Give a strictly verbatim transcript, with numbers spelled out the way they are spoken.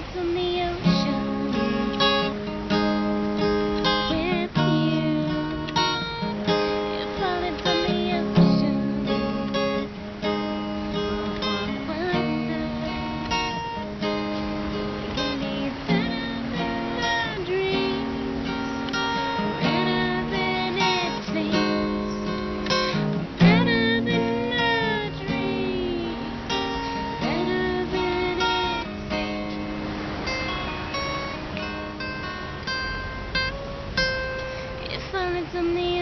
it's on the ocean with you. If all it's on the ocean, oh, what wonder. Give me better than my dreams, better than it seems, better than my dreams, better than it seems. If all it's on the